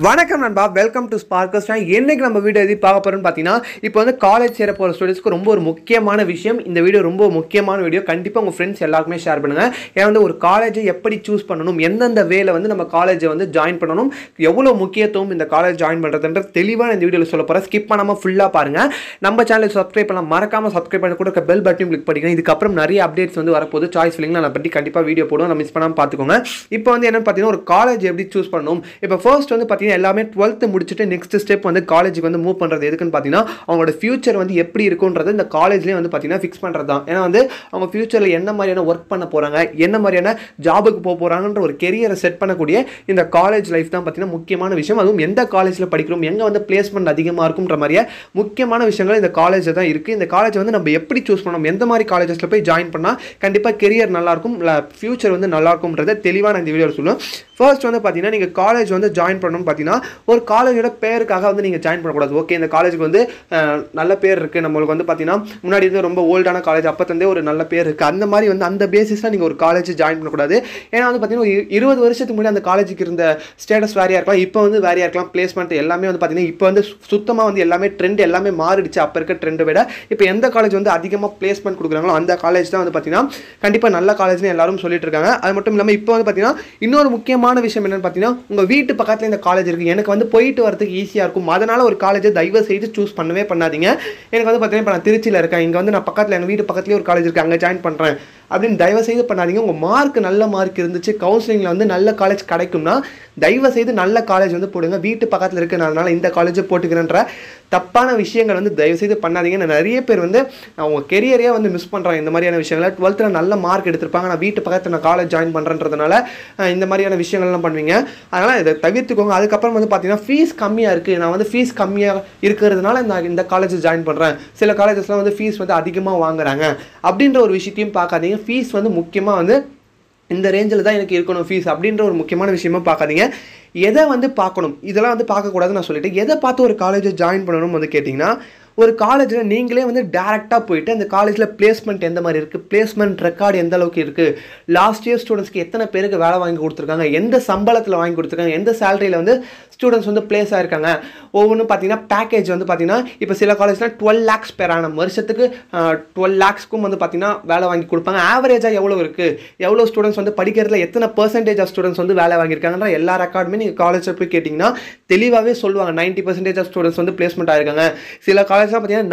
வணக்கம் நண்பா, welcome to Sparkers. என்னைக்கு நம்ம வீடியோ எது பார்க்க போறோம்னு பார்த்தீங்கன்னா, இப்போ வந்து காலேஜ் சேர போகிற ஸ்டூடெண்ட்ஸ்க்கு ரொம்ப ஒரு முக்கியமான விஷயம். இந்த வீடியோ ரொம்ப முக்கியமான வீடியோ. கண்டிப்பாக உங்கள் ஃப்ரெண்ட்ஸ் எல்லாருக்குமே ஷேர் பண்ணுங்கள். ஏன்னா வந்து ஒரு காலேஜை எப்படி சூஸ் பண்ணணும், எந்தெந்த வேலை வந்து நம்ம காலேஜை வந்து ஜாயின் பண்ணணும், எவ்வளோ முக்கியத்துவம் இந்த காலேஜ் ஜாயின் பண்ணுறதுன்ற தெளிவாக இந்த வீடியோவில் சொல்ல போகிறேன். ஸ்கிப் பண்ணாமல் ஃபுல்லாக பாருங்கள். நம்ம சேனலுக்கு சப்ஸ்கிரைப் பண்ணலாம், மறக்காமல் சப்ஸ்கிரைப் பண்ணி கூட பெல் பட்டன் கிளிக் பண்ணிக்கலாம். இதுக்கப்புறம் நிறைய அப்டேட்ஸ் வந்து வரப்போது. சாய்ஸ் ஃபில்லிங் நான் பற்றி கண்டிப்பாக வீடியோ போடுவோம், மிஸ் பண்ணாமல் பார்த்துக்கோங்க. இப்போ வந்து என்னென்னு பார்த்தீங்கன்னா, ஒரு காலேஜ் எப்படி சூஸ் பண்ணணும். இப்போ ஃபர்ஸ்ட் வந்து பார்த்தீங்கன்னா எல்லாமே 12th முடிச்சுட்டு நெக்ஸ்ட் ஸ்டெப் வந்து காலேஜுக்கு வந்து மூவ் பண்ணுறது எதுக்குன்னு பார்த்தீங்கன்னா, அவங்களோட ஃபியூச்சர் வந்து எப்படி இருக்குன்றது இந்த காலேஜ்லேயே வந்து பார்த்தீங்கன்னா ஃபிக்ஸ் பண்ணுறது தான். ஏன்னா வந்து அவங்க ஃபியூச்சரில் என்ன மாதிரியான ஒர்க் பண்ண போகிறாங்க, என்ன மாதிரியான ஜாபுக்கு போக போகிறாங்கன்ற ஒரு கெரியரை செட் பண்ணக்கூடிய இந்த காலேஜ் லைஃப் தான் பார்த்தீங்கன்னா முக்கியமான விஷயம். அதுவும் எந்த காலேஜில் படிக்கிறோம், எங்கே வந்து பிளேஸ்மெண்ட் அதிகமாக இருக்குன்ற மாதிரியே முக்கியமான விஷயங்கள் இந்த காலேஜில் தான் இருக்குது. இந்த காலேஜ் வந்து நம்ம எப்படி சூஸ் பண்ணணும், எந்த மாதிரி காலேஜஸில் போய் ஜாயின் பண்ணால் கண்டிப்பாக கெரியர் நல்லாயிருக்கும், ஃபியூச்சர் வந்து நல்லாயிருக்கும்ன்றதை தெளிவாக நான் இந்த வீடியோவில் சொல்லுவேன். ஃபர்ஸ்ட் வந்து பார்த்தீங்கன்னா, நீங்கள் காலேஜ் வந்து ஜாயின் பண்ணணும்னு பார்த்தீங்கன்னா, ஒரு காலேஜோட பேருக்காக வந்து நீங்கள் ஜாயின் பண்ணக்கூடாது. ஓகே, இந்த காலேஜுக்கு வந்து நல்ல பேர் இருக்குது, நம்மளுக்கு வந்து பார்த்தீங்கன்னா முன்னாடி வந்து ரொம்ப ஓல்டான காலேஜ், அப்போத்தந்தே ஒரு நல்ல பேர் இருக்குது, அந்த மாதிரி வந்து அந்த பேசிஸில் நீங்கள் ஒரு காலேஜ் ஜாயின் பண்ணக்கூடாது. ஏன்னா வந்து பார்த்தீங்கன்னா 20 வருஷத்துக்கு முன்னாடி அந்த காலேஜுக்கு இருந்த ஸ்டேட்டஸ் வேறையாக இருக்கலாம், இப்போ வந்து வேறையாக இருக்கலாம். பிளேஸ்மெண்ட் எல்லாமே வந்து பார்த்தீங்கன்னா இப்போ வந்து சுத்தமாக வந்து எல்லாமே ட்ரெண்ட் எல்லாமே மாறிடுச்சு. அப்போ இருக்க ட்ரெண்டை விட இப்போ எந்த காலேஜ் வந்து அதிகமாக பிளேஸ்மெண்ட் கொடுக்குறாங்களோ அந்த காலேஜ் தான் வந்து பார்த்தீங்கன்னா கண்டிப்பாக நல்ல காலேஜ்னு எல்லாரும் சொல்லிட்டு இருக்காங்க. அது மட்டும் இல்லாமல் இப்போ வந்து பார்த்தீங்கன்னா இன்னொரு முக்கியமான விஷயம் என்னன்னு பார்த்தீங்கன்னா, உங்கள் வீட்டு பக்கத்தில் இந்த காலேஜ் இருக்குது, எனக்கு வந்து போயிட்டு வரதுக்கு ஈஸியாக இருக்கும், அதனால் ஒரு காலேஜை தயவு செய்து சூஸ் பண்ணவே பண்ணாதீங்க. எனக்கு வந்து பார்த்தீங்கன்னா இப்போ நான் திருச்சியில் இருக்கேன், இங்கே வந்து நான் பக்கத்தில் எங்கள் வீட்டு பக்கத்துலேயே ஒரு காலேஜ் இருக்குது, அங்கே ஜாயின் பண்ணுறேன் அப்படின்னு தயவு செய்து பண்ணாதீங்க. உங்கள் மார்க் நல்ல மார்க் இருந்துச்சு, கவுன்சிலிங்கில் வந்து நல்ல காலேஜ் கிடைக்கும்னா தயவு செய்து நல்ல காலேஜ் வந்து போடுங்க. வீட்டு பக்கத்தில் இருக்கிறனால இந்த காலேஜை போட்டுக்கிறேன்ற தப்பான விஷயங்கள் வந்து தயவு செய்து பண்ணாதீங்க. நிறைய பேர் வந்து அவங்க கெரியரே வந்து மிஸ் பண்ணுறாங்க இந்த மாதிரியான விஷயங்களை. 12th நல்ல மார்க் எடுத்திருப்பாங்க, நான் வீட்டு பக்கத்தில் நான் காலேஜ் ஜாயின் பண்ணுறதுனால இந்த மாதிரியான விஷயங்கள்லாம் பண்ணுவீங்க. அதனால் இதை தவிர்த்துக்கோங்க. அதுக்கப்புறம் வந்து பார்த்தீங்கன்னா ஃபீஸ் கம்மியாக இருக்குது, நான் வந்து ஃபீஸ் கம்மியாக இருக்கிறதுனால நான் இந்த காலேஜ் ஜாயின் பண்ணுறேன், சில காலேஜஸ்லாம் வந்து ஃபீஸ் வந்து அதிகமாக வாங்குறாங்க அப்படின்ற ஒரு விஷயத்தையும் பார்க்காதீங்க. ஃபீஸ் வந்து முக்கியமாக வந்து இந்த ரேஞ்சில் தான் எனக்கு இருக்கணும் ஃபீஸ் அப்படின்ற ஒரு முக்கியமான விஷயமும் பார்க்காதீங்க. எதை வந்து பார்க்கணும், இதெல்லாம் வந்து பார்க்கக்கூடாதுன்னு நான் சொல்லிவிட்டு, எதை பார்த்து ஒரு காலேஜை ஜாயின் பண்ணணும்னு வந்து கேட்டிங்கன்னா, ஒரு காலேஜில் நீங்களே வந்து டேரெக்டாக போயிட்டு அந்த காலேஜில் பிளேஸ்மெண்ட் எந்த மாதிரி இருக்குது, பிளேஸ்மெண்ட் ரெக்கார்டு எந்த அளவுக்கு இருக்குது, லாஸ்ட் இயர் ஸ்டூடெண்ட்ஸ்க்கு எத்தனை பேருக்கு வேலை வாங்கி கொடுத்துருக்காங்க, எந்த சம்பளத்தில் வாங்கி கொடுத்துருக்காங்க, எந்த சேலரியில் வந்து ஸ்டூடெண்ட்ஸ் வந்து பிளேஸ் ஆகிருக்காங்க, ஒவ்வொன்றும் பார்த்தீங்கன்னா பேக்கேஜ் வந்து பார்த்தீங்கன்னா இப்போ சில காலேஜ்லாம் 12 lakhs பெர் ஆனம், வருஷத்துக்கு 12 lakhsக்கும் வந்து பார்த்தீங்கன்னா வேலை வாங்கி கொடுப்பாங்க. ஆவரேஜாக எவ்வளோ இருக்குது, எவ்வளோ ஸ்டூடெண்ட்ஸ் வந்து படிக்கிறதுல எத்தனை % ஆஃப் ஸ்டூடெண்ட்ஸ் வந்து வேலை வாங்கியிருக்காங்கன்ற எல்லா ரெக்கார்டுமே நீங்கள் காலேஜில் போய் கேட்டிங்கன்னா தெளிவாகவே சொல்லுவாங்க. 90% ஆஃப் ஸ்டூடெண்ட்ஸ் வந்து பிளேஸ்மெண்ட் ஆகிருக்காங்க. சில காலேஜ்லாம் பார்த்தீங்கன்னா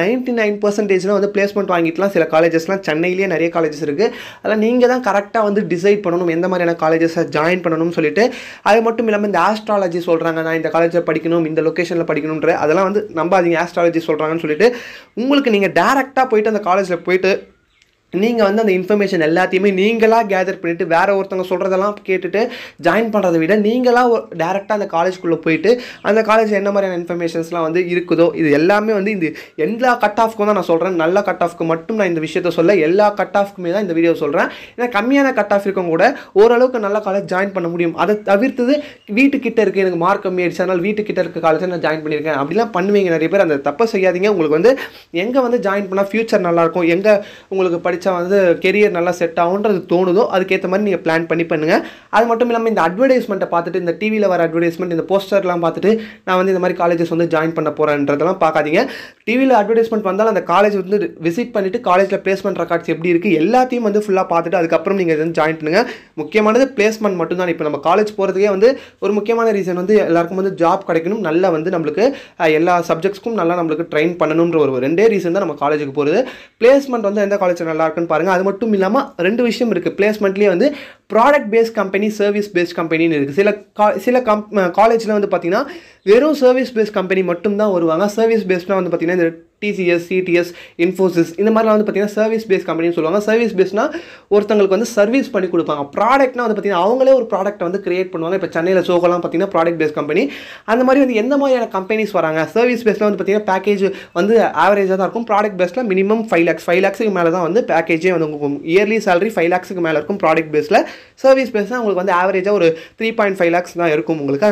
99% வந்து பிளேஸ்மெண்ட் வாங்கிட்டுலாம் சில காலேஜஸ்லாம் சென்னையிலேயே நிறைய காலேஜஸ் இருக்குது. அதெல்லாம் நீங்கள் தான் கரெக்டாக வந்து டிசைட் பண்ணணும் எந்த மாதிரியான காலேஜஸை ஜாயின் பண்ணணும்னு சொல்லிட்டு. அது மட்டும் இல்லாமல் இந்த ஆஸ்ட்ராலஜி சொல்கிறாங்க, நான் இந்த காலேஜில் படிக்கணும், இந்த லொக்கேஷனில் படிக்கணுன்ற அதெல்லாம் வந்து நம்பாதீங்க. ஆஸ்ட்ராலஜி சொல்கிறாங்கன்னு சொல்லிட்டு உங்களுக்கு நீங்கள் டேரெக்டாக போயிட்டு அந்த காலேஜில் போயிட்டு நீங்கள் வந்து அந்த இன்ஃபர்மேஷன் எல்லாத்தையுமே நீங்களாக கேதர் பண்ணிவிட்டு வேறு ஒருத்தவங்க சொல்கிறதெல்லாம் கேட்டுட்டு ஜாயின் பண்ணுறதை விட நீங்களாக டேரெக்டாக அந்த காலேஜ்குள்ளே போயிட்டு அந்த காலேஜ் என்ன மாதிரியான இன்ஃபர்மேஷன்ஸ்லாம் வந்து இருக்குதோ இது எல்லாமே வந்து இந்த எல்லா கட் ஆஃப்க்கும் தான் நான் சொல்கிறேன். நல்ல கட் ஆஃப்க்கு மட்டும் நான் இந்த விஷயத்த சொல்ல, எல்லா கட் ஆஃப்க்குமே தான் இந்த வீடியோ சொல்கிறேன். ஏன்னா கம்மியான கட் ஆஃப் இருக்கவங்க கூட ஓரளவுக்கு நல்ல காலேஜ் ஜாயின் பண்ண முடியும். அதை தவிர்த்தது வீட்டுக்கிட்ட இருக்குது, எனக்கு மார்க் கம்மி ஆயிடுச்சு அதனால் வீட்டுக்கிட்ட இருக்க காலேஜை நான் ஜாயின் பண்ணியிருக்கேன் அப்படிலாம் பண்ணுவீங்க நிறைய பேர். அந்த தப்பை செய்யாதீங்க. உங்களுக்கு வந்து எங்கே வந்து ஜாயின் பண்ணால் ஃபியூச்சர் நல்லாயிருக்கும், எங்கே உங்களுக்கு வந்து கெரியர் நல்லா செட் ஆகுன்றது தோணுதோ அதுக்கேற்ற மாதிரி நீங்கள் பிளான் பண்ணி பண்ணுங்கள். அது மட்டும் இல்லாமல் இந்த அட்வர்டைஸ்மெண்ட்டை பார்த்துட்டு, இந்த டிவியில் வர அட்வர்டைஸ்மெண்ட், இந்த போஸ்டர்லாம் பார்த்துட்டு நான் வந்து இந்த மாதிரி காலேஜஸ் வந்து ஜாயின் பண்ண போகிறேன்றதெல்லாம் பார்க்காதீங்க. டிவியில் அட்வர்டைஸ்மெண்ட் வந்தாலும் அந்த காலேஜ் வந்து விசிட் பண்ணிவிட்டு காலேஜில் பிளேஸ்மெண்ட் ரெக்கார்ட்ஸ் எப்படி இருக்குது எல்லாத்தையும் வந்து ஃபுல்லாக பார்த்துட்டு அதுக்கப்புறம் நீங்கள் வந்து ஜாயின் பண்ணுங்கள். முக்கியமானது பிளேஸ்மெண்ட் மட்டும்தான். இப்போ நம்ம காலேஜ் போகிறதுக்கே வந்து ஒரு முக்கியமான ரீசன் வந்து எல்லாருக்கும் வந்து ஜாப் கிடைக்கணும், நல்லா வந்து நம்மளுக்கு எல்லா சப்ஜெக்ட்ஸ்க்கும் நல்லா நம்மளுக்கு ட்ரெயின் பண்ணணுன்ற ஒரு ரெண்டே ரீசன் தான் நம்ம காலேஜுக்கு போகிறது. பிளேஸ்மெண்ட் வந்து எந்த காலேஜில் நல்லா இருக்குன்னு பாருங்கள். அது மட்டும் இல்லாமல் 2 விஷயம் இருக்குது பிளேஸ்மெண்ட்லேயே வந்து product based company, service based கம்பெனின்னு இருக்குது. சில காலேஜில் வந்து பார்த்தீங்கன்னா வெறும் சர்வீஸ் பேஸ்ட் கம்பெனி மட்டும்தான் வருவாங்க. சர்வீஸ் பேஸ்ட்னால் வந்து பார்த்தீங்கன்னா இந்த TCS, CTS, இன்ஃபோசிஸ் இந்த மாதிரிலாம் வந்து பார்த்தீங்கன்னா சர்வீஸ் பேஸ்ட் கம்பெனின்னு சொல்லுவாங்க. சர்வீஸ் பேஸ்ட்னால் ஒருத்தங்களுக்கு வந்து சர்வீஸ் பண்ணி கொடுப்பாங்க. ப்ராடக்ட்னா வந்து பார்த்தீங்கன்னா அவங்களே ஒரு ப்ராடக்ட்டை வந்து கிரியேட் பண்ணுவாங்க. இப்போ சென்னையில் சோகோலாம் பார்த்தீங்கன்னா ப்ராடக்ட் பேஸ்ட் கம்பெனி. அந்த மாதிரி வந்து எந்த மாதிரியான கம்பெனிஸ் வராங்க. சர்வீஸ் பேஸ்ட்டில் வந்து பார்த்தீங்கன்னா பேக்கேஜ் வந்து ஆவரேஜாக தான் இருக்கும். ப்ராடக்ட் பேஸ்ட்டில் மினிமம் 5 lakhs மேலே தான் வந்து பேக்கேஜே வந்து உங்களுக்கு இயர்லி சேலரி 5 lakhs மேலே இருக்கும் ப்ராடக்ட் பேஸில். சர்வீஸ் பேஸ்னால் உங்களுக்கு வந்து ஆவரேஜாக ஒரு 3.5 lakhs தான் இருக்கும் உங்களுக்கு. அதனால்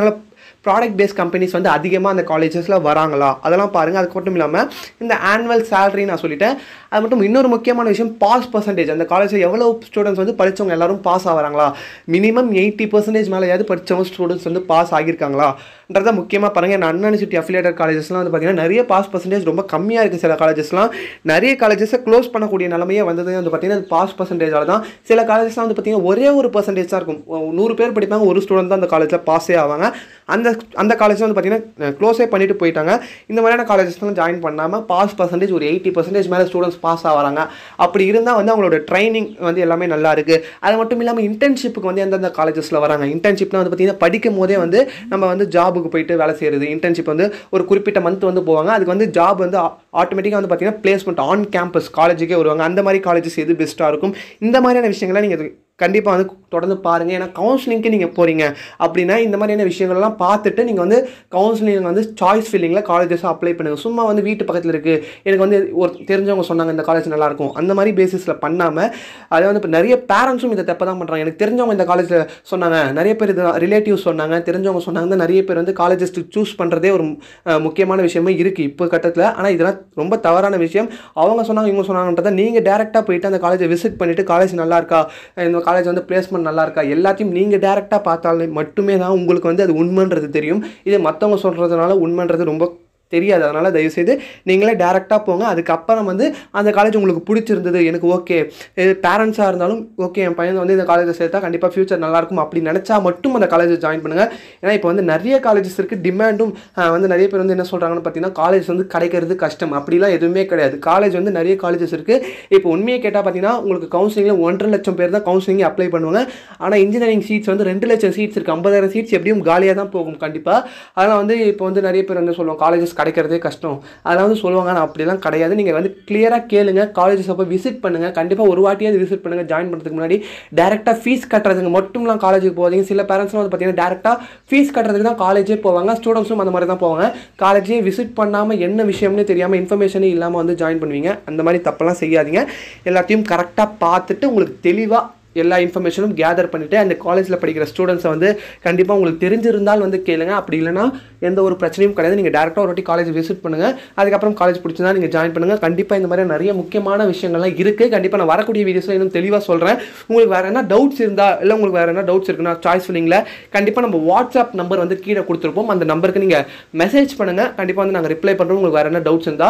ப்ராடக்ட் பேஸ்ட் கம்பெனிஸ் வந்து அதிகமாக அந்த காலேஜஸில் வராங்களா அதெல்லாம் பாருங்கள். அதுக்கு மட்டும் இல்லாமல் இந்த ஆனுவல் சேலரி நான் சொல்லிட்டேன். அது மட்டும் இன்னொரு முக்கியமான விஷயம் பாஸ் பர்சன்டேஜ். அந்த காலேஜில் எவ்வளோ ஸ்டூடெண்ட்ஸ் வந்து படித்தவங்க எல்லாரும் பாஸ் ஆகிறாங்களா, மினிமம் 80% மேலேயாவது படித்தவங்க ஸ்டூடெண்ட்ஸ் வந்து பாஸ் ஆகியிருக்காங்களான்றதை முக்கியமாக பாருங்கள். நான் அன்யூனிவர்சிட்டி அஃபிலியேட்டட் காலேஜஸ்லாம் வந்து பார்த்திங்கன்னா நிறைய பாஸ் பர்சன்டேஜ் ரொம்ப கம்மியாக இருக்குது. சில காலேஜஸ்லாம் நிறைய காலேஜஸை க்ளோஸ் பண்ணக்கூடிய நிலைமையே வந்தது வந்து பார்த்திங்கன்னா பாஸ் பர்சன்டேஜால் தான். சில காலேஜஸ்லாம் வந்து பார்த்திங்கன்னா ஒரே ஒரு பர்சன்டேஜ் தான் இருக்கும். 100 பேர் படிப்பாங்க, ஒரு ஸ்டூடெண்ட் தான் அந்த காலேஜில் பாஸே ஆவாங்க. அந்த காலேஜில் வந்து பார்த்திங்கன்னா க்ளோஸே பண்ணிட்டு போயிட்டாங்க. இந்த மாதிரியான காலேஜஸ்லாம் ஜாயின் பண்ணாமல் பாஸ் பர்சன்டேஜ் ஒரு 80% மேலே ஸ்டூடெண்ட்ஸ் பாஸ் ஆகிறாங்க. அப்படி இருந்தால் வந்து அவங்களோட ட்ரைனிங் வந்து எல்லாமே நல்லா இருக்குது. அது மட்டும் இல்லாமல் இன்டர்ன்ஷிப்புக்கு வந்து எந்தெந்த காலேஜஸில் வராங்க. இன்டர்ன்ஷிப்லாம் வந்து பார்த்திங்கன்னா படிக்கும் போதே வந்து நம்ம வந்து ஜாபுக்கு போயிட்டு வேலை செய்கிறது. இன்டர்ன்ஷிப் வந்து ஒரு குறிப்பிட்ட மந்த் வந்து போவாங்க. அதுக்கு வந்து ஜாப் வந்து ஆட்டோமேட்டிக்காக வந்து பார்த்திங்கன்னா பிளேஸ்மெண்ட் ஆன் கேம்பஸ் காலேஜுக்கே வருவாங்க. அந்த மாதிரி காலேஜஸ் எது பெஸ்ட்டாக இருக்கும், இந்த மாதிரியான விஷயங்களை நீங்கள் கண்டிப்பாக வந்து தொடர்ந்து பாருங்கள். ஏன்னா கவுன்சிலிங்க்கு நீங்கள் போகிறீங்க அப்படின்னா இந்த மாதிரியான விஷயங்கள்லாம் பார்த்துட்டு நீங்கள் வந்து கவுன்சிலிங் வந்து சாய்ஸ் ஃபில்லிங்கில் காலேஜஸாக அப்ளை பண்ணுங்கள். சும்மா வந்து வீட்டு பக்கத்தில் இருக்குது, எனக்கு வந்து ஒரு தெரிஞ்சவங்க சொன்னாங்க இந்த காலேஜ் நல்லாயிருக்கும், அந்த மாதிரி பேசிஸில் பண்ணாமல் அதை வந்து இப்போ நிறைய பேரண்ட்ஸும் இதை தப்பு தான் பண்ணுறாங்க. எனக்கு தெரிஞ்சவங்க இந்த காலேஜில் சொன்னாங்க, நிறைய பேர் இது ரிலேட்டிவ்ஸ் சொன்னாங்க, தெரிஞ்சவங்க சொன்னாங்க, நிறைய பேர் வந்து காலேஜஸ்க்கு சூஸ் பண்ணுறதே ஒரு முக்கியமான விஷயமே இருக்குது இப்போ கட்டத்தில். ஆனால் இதெல்லாம் ரொம்ப தவறான விஷயம். அவங்க சொன்னாங்க இவங்க சொன்னாங்கன்றதை நீங்கள் டேரெக்டாக போயிட்டு அந்த காலேஜை விசிட் பண்ணிவிட்டு காலேஜ் நல்லா இருக்கா, இந்த காலேஜ் வந்து பிளேஸ்மெண்ட் நல்லா இருக்கா, எல்லாத்தையும் நீங்கள் டேரெக்டாக பார்த்தாலே மட்டுமே தான் உங்களுக்கு வந்து அது உண்மைன்றது தெரியும். இது மற்றவங்க சொல்கிறதுனால உண்மைன்றது ரொம்ப தெரியாது. அதனால் தயவுசெய்து நீங்களே டேரெக்டாக போங்க. அதுக்கப்புறம் வந்து அந்த காலேஜ் உங்களுக்கு பிடிச்சிருந்தது, எனக்கு ஓகே, பேரண்ட்ஸாக இருந்தாலும் ஓகே என் பையன் வந்து இந்த காலேஜை சேர்த்தா கண்டிப்பாக ஃபியூச்சர் நல்லாயிருக்கும் அப்படி நினச்சா மட்டும் அந்த காலேஜை ஜாயின் பண்ணுங்கள். ஏன்னா இப்போ வந்து நிறைய காலேஜஸ் இருக்குது, டிமாண்டும் வந்து நிறைய பேர் வந்து என்ன சொல்கிறாங்கன்னு பார்த்தீங்கன்னா காலேஜ் வந்து கிடைக்கிறது கஷ்டம். அப்படிலாம் எதுவுமே கிடையாது. காலேஜ் வந்து நிறைய காலேஜஸ் இருக்குது. இப்போ உண்மையை கேட்டால் பார்த்தீங்கன்னா உங்களுக்கு கவுன்சிலிங்கில் 1.5 லட்சம் பேர் தான் கவுன்சிலிங் அப்ளை பண்ணுவாங்க. ஆனால் இன்ஜினியரிங் சீட்ஸ் வந்து 2 லட்சம் சீட்ஸ் இருக்குது. 50,000 சீட்ஸ் எப்படியும் காலியாக தான் போகும் கண்டிப்பாக. அதனால் வந்து இப்போ வந்து நிறைய பேர் வந்து சொல்லுவாங்க காலேஜஸ் கிடைக்கிறதே கஷ்டம், அதெல்லாம் வந்து சொல்லுவாங்க. ஆனால் அப்படிலாம் கிடையாது. நீங்கள் வந்து கிளியராக கேளுங்க, காலேஜஸ் அப்போ விசிட் பண்ணுங்கள். கண்டிப்பாக ஒரு வாட்டியாவது விசிட் பண்ணுங்கள். ஜாயின் பண்ணுறதுக்கு முன்னாடி டேரெக்டாக ஃபீஸ் கட்டுறதுக்கு மட்டும்லாம் காலேஜுக்கு போகாதீங்க. சில பேரண்ட்ஸ்லாம் வந்து பார்த்தீங்கன்னா டேரெக்டாக ஃபீஸ் கட்டுறதுக்கு தான் காலேஜே போவாங்க. ஸ்டூடெண்ட்ஸும் அந்த மாதிரி தான் போவாங்க. காலேஜே விசிட் பண்ணாமல் என்ன விஷயம்னு தெரியாமல் இன்ஃபர்மேஷனே இல்லாமல் வந்து ஜாயின் பண்ணுவீங்க. அந்த மாதிரி தப்பெல்லாம் செய்யாதீங்க. எல்லாத்தையும் கரெக்டாக பார்த்துட்டு உங்களுக்கு தெளிவாக எல்லா இன்ஃபர்மேஷனும் கேதர் பண்ணிவிட்டு அந்த காலேஜில் படிக்கிற ஸ்டூடெண்ட்ஸை வந்து கண்டிப்பாக உங்களுக்கு தெரிஞ்சிருந்தால் வந்து கேளுங்க. அப்படி இல்லைனா எந்த ஒரு பிரச்சனையும் கிடையாது. நீங்கள் டேரெக்டாக ஒரு வாட்டி காலேஜ் விசிட் பண்ணுங்கள். அதுக்கப்புறம் காலேஜ் பிடிச்சிருந்தா நீங்கள் ஜாயின் பண்ணுங்கள். கண்டிப்பாக இந்த மாதிரி நிறைய முக்கியமான விஷயங்கள்லாம் இருக்குது. கண்டிப்பாக நான் வரக்கூடிய வீடியோஸில் இன்னும் தெளிவாக சொல்கிறேன். உங்களுக்கு வேறு என்ன டவுட்ஸ் இருந்தால் இல்லை உங்களுக்கு வேறு என்ன டவுட்ஸ் இருக்குன்னா சாய்ஸ் ஃபில்லிங்கில் கண்டிப்பாக நம்ம வாட்ஸ்அப் நம்பர் வந்து கீழே கொடுத்துருப்போம். அந்த நம்பருக்கு நீங்கள் மெசேஜ் பண்ணுங்கள். கண்டிப்பாக வந்து நாங்கள் ரிப்ளை பண்ணுறோம். உங்களுக்கு வேறு என்ன டவுட்ஸ் இருந்தால்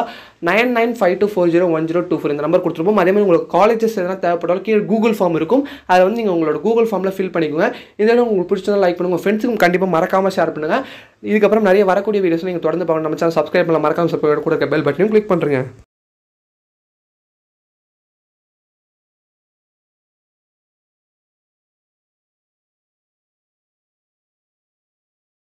9952401024 இந்த நம்பர் கொடுத்துருப்போம். அதே மாதிரி உங்களுக்கு காலேஜஸ் எதனா தேவைப்பட்டாலும் கீழே கூகுள் ஃபார்ம் இருக்கும். அதை வந்து நீங்கள் உங்களோட கூகுள் ஃபார்மில் ஃபில் பண்ணிக்கோங்க. இதெல்லாம் உங்களுக்கு பிடிச்சதா லைக் பண்ணுங்கள். உங்கள் ஃப்ரெண்ட்ஸுக்கும் கண்டிப்பாக மறக்காமல் ஷேர் பண்ணுங்கள். இதுக்கப்புறம் நிறைய வரக்கூடிய வீடியோஸ் நீங்கள் தொடர்ந்து பார்க்கணும். நம்ம சேனல் சப்ஸ்கிரைப் பண்ணலாம். மறக்காமல் சப்ஸ்கிரைப் கூட பெல் பட்டனையும் கிளிக் பண்ணுறேங்க.